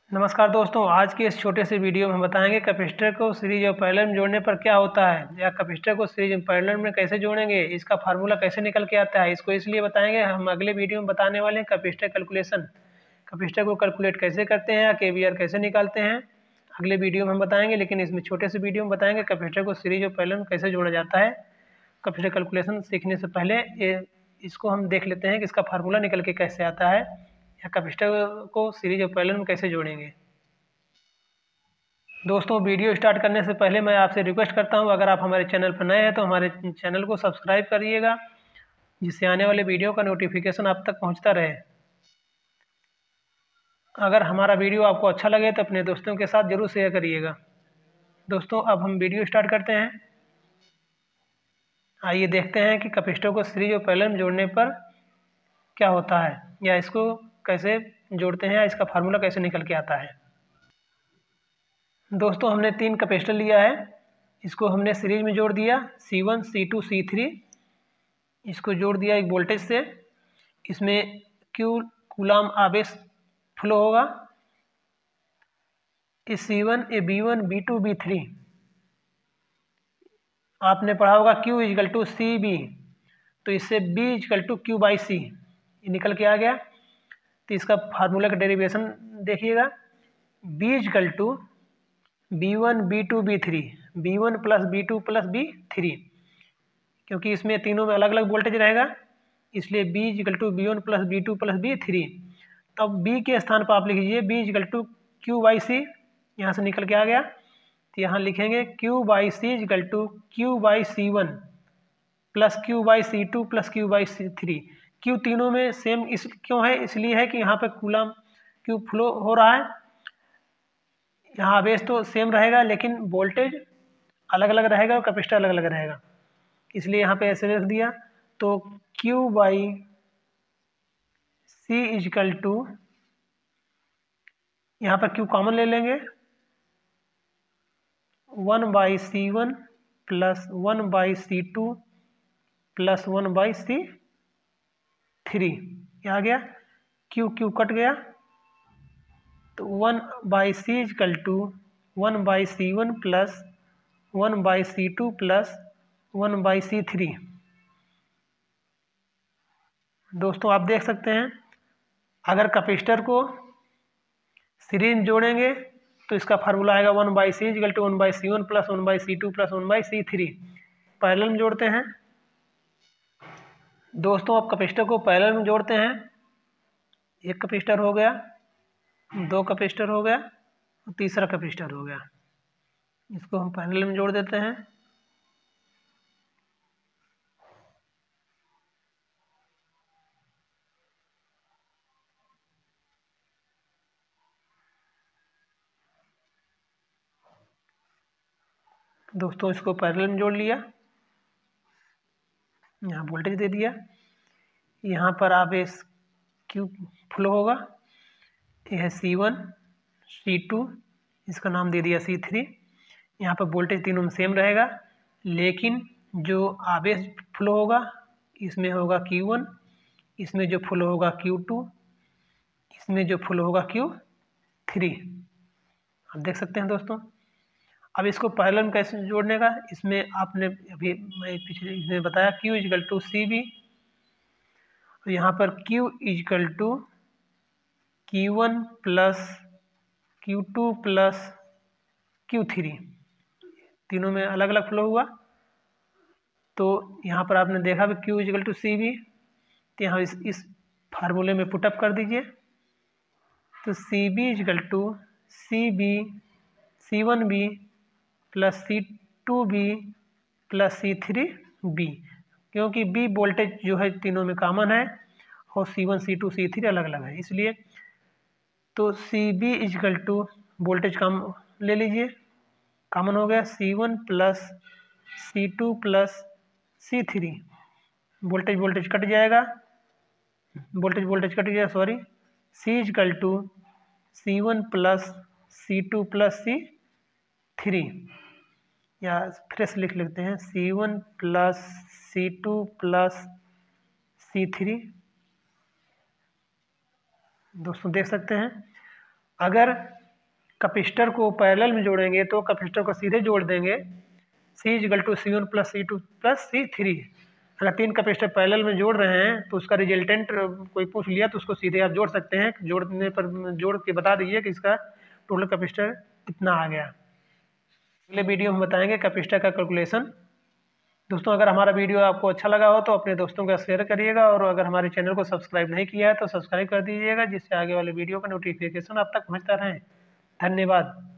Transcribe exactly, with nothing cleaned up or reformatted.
नमस्कार दोस्तों, आज के इस छोटे से वीडियो में हम बताएंगे कैपेसिटर को सीरीज और पैरेलल में जोड़ने पर क्या होता है, या कैपेसिटर को सीरीज और पैरेलल में कैसे जोड़ेंगे, इसका फार्मूला कैसे निकल के आता है। इसको इसलिए बताएंगे, हम अगले वीडियो में बताने वाले हैं कैपेसिटर कैलकुलेशन, कैपेसिटर को कैलकुलेट कैसे करते हैं या केवीआर कैसे निकालते हैं, अगले वीडियो में हम बताएंगे। लेकिन इसमें छोटे से वीडियो में बताएंगे कैपेसिटर को सीरीज और पैरेलल में कैसे जोड़ा जाता है। कैपेसिटर कैलकुलेशन सीखने से पहले ये इसको हम देख लेते हैं कि इसका फार्मूला निकल के कैसे आता है, या कैपेसिटर को सीरीज और पैरेलल में कैसे जोड़ेंगे। दोस्तों, वीडियो स्टार्ट करने से पहले मैं आपसे रिक्वेस्ट करता हूं, अगर आप हमारे चैनल पर नए हैं तो हमारे चैनल को सब्सक्राइब करिएगा, जिससे आने वाले वीडियो का नोटिफिकेशन आप तक पहुंचता रहे। अगर हमारा वीडियो आपको अच्छा लगे तो अपने दोस्तों के साथ जरूर शेयर करिएगा। दोस्तों, अब हम वीडियो स्टार्ट करते हैं। आइए देखते हैं कि कैपेसिटर को सीरीज और पैरेलल में जोड़ने पर क्या होता है, या इसको कैसे जोड़ते हैं, या इसका फार्मूला कैसे निकल के आता है। दोस्तों, हमने तीन कैपेसिटर लिया है, इसको हमने सीरीज में जोड़ दिया, C one, C two, C three. इसको जोड़ दिया एक वोल्टेज से। इसमें क्यू कूलाम आवेश फ्लो होगा। इस C one, A B one, B two, B three आपने पढ़ा होगा Q equal to C B, तो इससे B equal to Q by C ये निकल के आ गया। तो इसका फार्मूला का डेरिवेशन देखिएगा, B equal to B one, B two, B three, B one plus B two plus B three, क्योंकि इसमें तीनों में अलग अलग वोल्टेज रहेगा, इसलिए B equal to B one plus B two plus B three. तब B के स्थान पर आप लिख लीजिए B equal to Q by C, यहाँ से निकल के आ गया। तो यहाँ लिखेंगे Q by C equal to Q by C one plus Q by C two plus Q by C three. Q तीनों में सेम इस क्यों है, इसलिए है कि यहाँ पे कूलम क्यू फ्लो हो रहा है। यहाँ आवेश तो सेम रहेगा लेकिन वोल्टेज अलग अलग रहेगा और कैपेसिटर अलग अलग रहेगा, इसलिए यहाँ पे ऐसे रख दिया। तो Q by C equal to, यहाँ पर क्यू कॉमन ले लेंगे, one by C one plus one by C two plus one by C three, आ गया। क्यू क्यू कट गया, तो one by C equal to one by C one plus one by C two plus one by C three. दोस्तों, आप देख सकते हैं, अगर कैपेसिटर को सीरीज में जोड़ेंगे तो इसका फार्मूला आएगा one by C equal to one by C one plus one by C two plus one by C three. Parallel में जोड़ते हैं। दोस्तों, आप कैपेसिटर को पैरेलल में जोड़ते हैं, एक कैपेसिटर हो गया, दो कैपेसिटर हो गया, और तीसरा कैपेसिटर हो गया। इसको हम पैरेलल में जोड़ देते हैं। दोस्तों, इसको पैरेलल में जोड़ लिया, यहाँ वोल्टेज दे दिया, यहाँ पर आवेश क्यू फ्लो होगा, यह है सी वन, सी टू, इसका नाम दे दिया सी थ्री। यहाँ पर वोल्टेज तीनों में सेम रहेगा, लेकिन जो आवेश फ्लो होगा इसमें होगा क्यू वन, इसमें जो फ्लो होगा क्यू टू, इसमें जो फ्लो होगा क्यू थ्री। आप देख सकते हैं दोस्तों। अब इसको पैरेलल में कैसे जोड़ने का, इसमें आपने अभी मैं पिछले इसमें बताया Q equal to C B, और यहाँ पर Q equal to Q one plus Q two plus Q three, तीनों में अलग अलग फ्लो हुआ। तो यहाँ पर आपने देखा भी Q equal to C B, तो यहाँ इस इस फार्मूले में पुटअप कर दीजिए। तो C B equal to C B C one B plus C two B plus C three B, क्योंकि बी वोल्टेज जो है तीनों में कॉमन है, और C one, C two, C three अलग अलग है, इसलिए। तो C B equal to voltage कम ले लीजिए, कॉमन हो गया, C one plus C two plus C three. Voltage voltage cut जाएगा, वोल्टेज वोल्टेज कट गया sorry. C equal to C one plus C two plus C three, या fresh लिख लेते हैं, C one plus C two plus C three. दोस्तों, देख सकते हैं, अगर कैपेसिटर को पैरेलल में जोड़ेंगे तो कैपेसिटर को सीधे जोड़ देंगे C equal to C one plus C two plus C three. अगर तीन कैपेसिटर पैरेलल में जोड़ रहे हैं तो उसका रिजल्टेंट कोई पूछ लिया तो उसको सीधे आप जोड़ सकते हैं, जोड़ने पर जोड़ के बता दीजिए कि इसका टोटल कैपेसिटर कितना आ गया। अगले वीडियो में बताएंगे कैपेसिटर का कैलकुलेशन। दोस्तों अगर हमारा वीडियो आपको अच्छा लगा हो तो अपने दोस्तों का शेयर करिएगा, और अगर हमारे चैनल को सब्सक्राइब नहीं किया है तो सब्सक्राइब कर दीजिएगा, जिससे आगे वाले वीडियो का नोटिफिकेशन आप तक पहुँचता रहे। धन्यवाद।